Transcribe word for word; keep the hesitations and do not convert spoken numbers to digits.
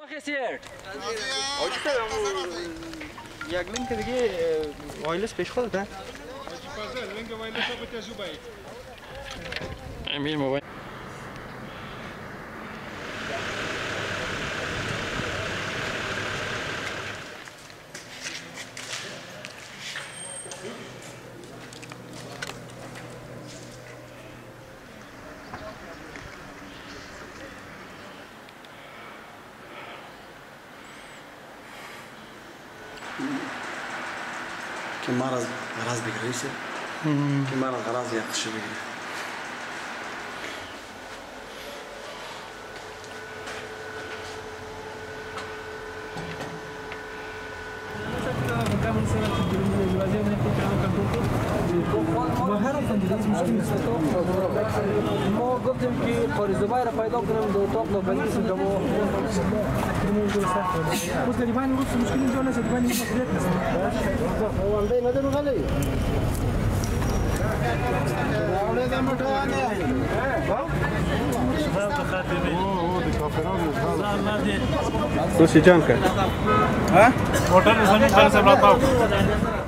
خسیرت آجی یک لینک دیگه وایلس پیش خودت ها؟ آجی پازل لینک وایلس ها به تجربه اید امیر موبایل که مرض غراز بگیریشه که مرض غراز یختش بگیره ما گفتیم که قاری زبای را پیدا کنم دو اتاق دو بلیسیم که ما بس گریبان روز مشکلی اینجا نیست گریبان این مسئولیت نیست والده ندارو غلی اولاد متوانه تو سی جان کرد ها؟ موتر نزنی خلاص ابراهیم